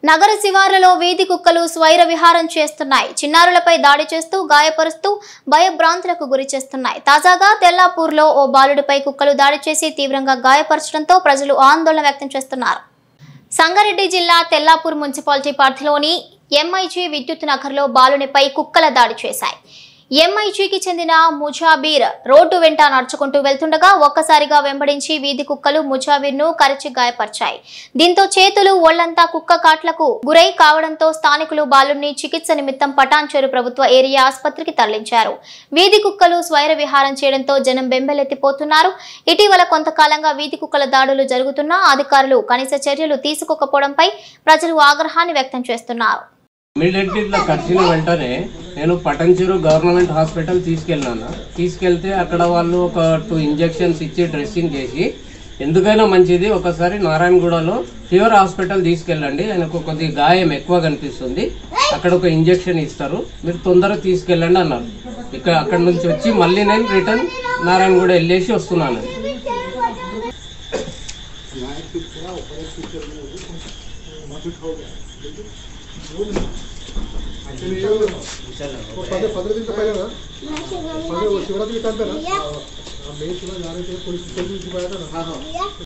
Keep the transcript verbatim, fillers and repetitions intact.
నగర శివార్లలో వీధి కుక్కలు స్వైర విహారం చేస్తున్నాయి. చిన్నారులపై దాడి చేస్తూ గాయపరుస్తూ భయభ్రాంతులకు గురి చేస్తున్నాయి. తాజాగా తెల్లాపూర్లో ఓ బాలుడిపై కుక్కలు దాడి చేసి తీవ్రంగా గాయపరచడంతో ప్రజలు ఆందోళన వ్యక్తం చేస్తున్నారు. సంగారెడ్డి జిల్లా తెల్లాపూర్ మున్సిపాలిటీ పరిధిలోని ఎంఐజీ విద్యుత్ నగర్లో బాలునిపై కుక్కల దాడి చేశాయి. ఎంఐజీకి చెందిన ముజాబీర్ రోడ్డు వెంట నడుచుకుంటూ వెళ్తుండగా ఒక్కసారిగా వెంబడించి వీధి కుక్కలు ముజాబీర్ ను కరిచి గాయపరిచాయి. దీంతో చేతులు ఒళ్లంతా కుక్క కాట్లకు గురై కావడంతో స్థానికులు బాలుని చికిత్స నిమిత్తం పటాన్చెరు ప్రభుత్వ ఏరియా ఆసుపత్రికి తరలించారు. వీధి కుక్కలు స్వైర విహారం చేయడంతో జనం బెంబెలెత్తిపోతున్నారు. ఇటీవల కొంతకాలంగా వీధి కుక్కల దాడులు జరుగుతున్నా అధికారులు కనీస చర్యలు తీసుకోకపోవడంపై ప్రజలు ఆగ్రహాన్ని వ్యక్తం చేస్తున్నారు. ఇమీడియట్లీ ఇట్లా కరిచిన వెంటనే నేను పటంచెరు గవర్నమెంట్ హాస్పిటల్ తీసుకెళ్ళినాను. తీసుకెళ్తే అక్కడ వాళ్ళు ఒక టూ ఇంజెక్షన్స్ ఇచ్చి డ్రెస్సింగ్ చేసి ఎందుకైనా మంచిది ఒకసారి నారాయణగూడలో ఫీవర్ హాస్పిటల్ తీసుకెళ్ళండి, ఆయనకు కొద్దిగా గాయం ఎక్కువ కనిపిస్తుంది, అక్కడ ఒక ఇంజెక్షన్ ఇస్తారు, మీరు తొందరగా తీసుకెళ్ళండి అన్నారు. ఇక అక్కడ నుంచి వచ్చి మళ్ళీ నేను రిటర్న్ నారాయణగూడ వెళ్ళేసి వస్తున్నాను. पंद्रह दिन तो पहले ना शिवरात्रि के टाइम पे ना मेरे पुलिस पाया था ना।